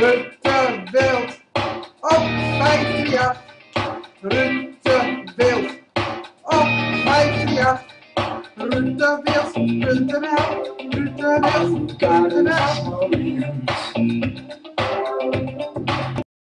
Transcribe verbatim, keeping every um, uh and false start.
Rutte Wild op vijfhonderdachtendertig. Rutte Wild op vijfhonderdachtendertig. Rutewild punt n l. Rutewild punt n l.